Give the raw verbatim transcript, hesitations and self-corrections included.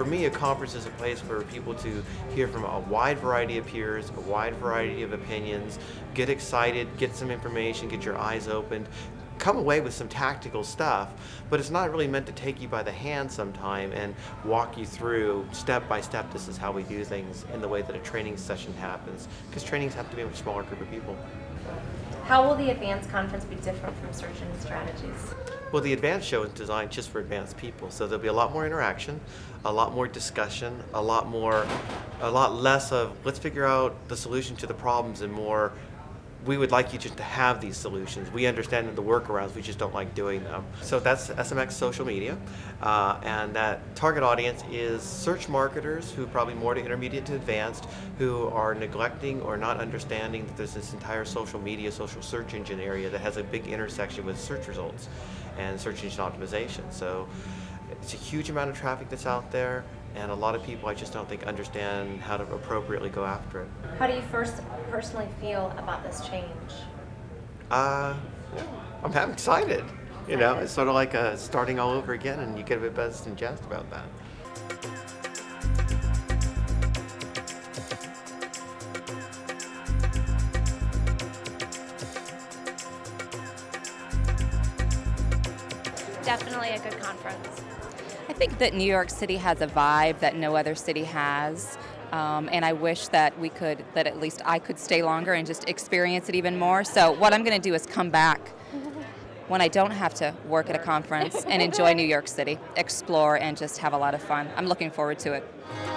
for me, a conference is a place for people to hear from a wide variety of peers, a wide variety of opinions, get excited, get some information, get your eyes opened, come away with some tactical stuff, but it's not really meant to take you by the hand sometime and walk you through step by step, this is how we do things in the way that a training session happens, because trainings have to be a much smaller group of people. How will the advanced conference be different from Search Engine Strategies? Well, the advanced show is designed just for advanced people, so there'll be a lot more interaction, a lot more discussion, a lot more, a lot less of let's figure out the solution to the problems and more we would like you just to have these solutions. We understand the workarounds, we just don't like doing them. So that's S M X social media, uh, and that target audience is search marketers who probably more to intermediate to advanced, who are neglecting or not understanding that there's this entire social media, social search engine area that has a big intersection with search results and search engine optimization. So it's a huge amount of traffic that's out there, and a lot of people I just don't think understand how to appropriately go after it. How do you first personally feel about this change? Uh, I'm I'm excited. You know, it's sort of like a starting all over again, and you get a bit buzzed and jazzed about that. Definitely a good conference. I think that New York City has a vibe that no other city has, um, and I wish that we could, that at least I could stay longer and just experience it even more. So what I'm going to do is come back when I don't have to work at a conference and enjoy New York City, explore, and just have a lot of fun. I'm looking forward to it.